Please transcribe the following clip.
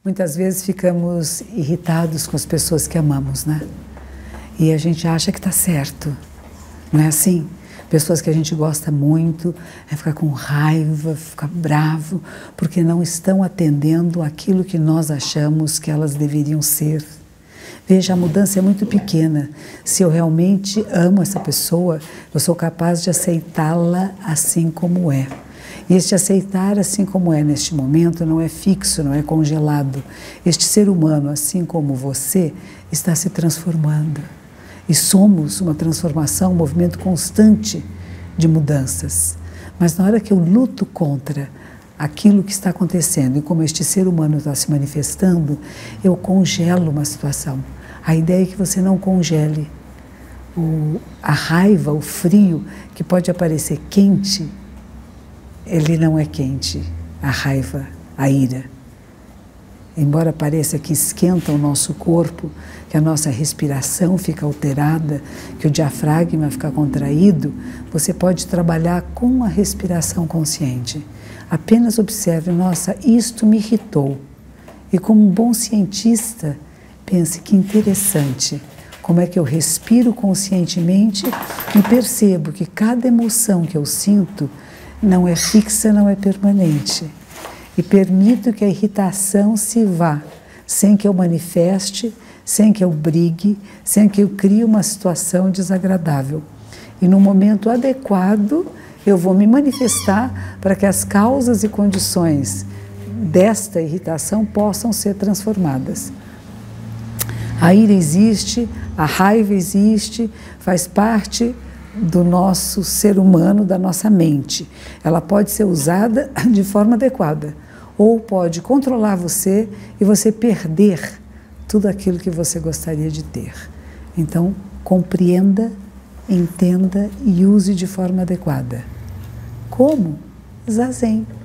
Muitas vezes ficamos irritados com as pessoas que amamos, né? E a gente acha que está certo, não é assim? Pessoas que a gente gosta muito, ficar com raiva, ficar bravo, porque não estão atendendo aquilo que nós achamos que elas deveriam ser. Veja, a mudança é muito pequena. Se eu realmente amo essa pessoa, eu sou capaz de aceitá-la assim como é. E este aceitar assim como é neste momento não é fixo, não é congelado. Este ser humano, assim como você, está se transformando. E somos uma transformação, um movimento constante de mudanças. Mas na hora que eu luto contra aquilo que está acontecendo e como este ser humano está se manifestando, eu congelo uma situação. A ideia é que você não congele. A raiva, o frio, que pode aparecer quente, ele não é quente, a raiva, a ira. Embora pareça que esquenta o nosso corpo, que a nossa respiração fica alterada, que o diafragma fica contraído, você pode trabalhar com a respiração consciente. Apenas observe, nossa, isto me irritou. E como um bom cientista, pense que interessante, como é que eu respiro conscientemente e percebo que cada emoção que eu sinto não é fixa, não é permanente. E permito que a irritação se vá, sem que eu manifeste, sem que eu brigue, sem que eu crie uma situação desagradável. E no momento adequado, eu vou me manifestar para que as causas e condições desta irritação possam ser transformadas. A ira existe, a raiva existe, faz parte do nosso ser humano, da nossa mente. Ela pode ser usada de forma adequada, ou pode controlar você e você perder tudo aquilo que você gostaria de ter. Então, compreenda, entenda e use de forma adequada. Como? Zazen.